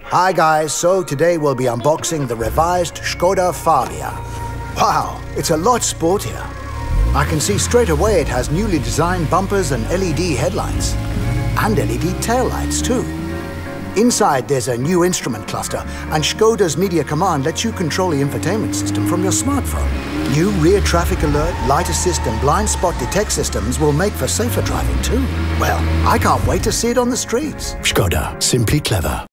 Hi guys, so today we'll be unboxing the revised Skoda Fabia. Wow, it's a lot sportier. I can see straight away it has newly designed bumpers and LED headlights. And LED taillights too. Inside there's a new instrument cluster, and Skoda's Media Command lets you control the infotainment system from your smartphone. New rear traffic alert, light assist and blind spot detect systems will make for safer driving too. Well, I can't wait to see it on the streets. Skoda, simply clever.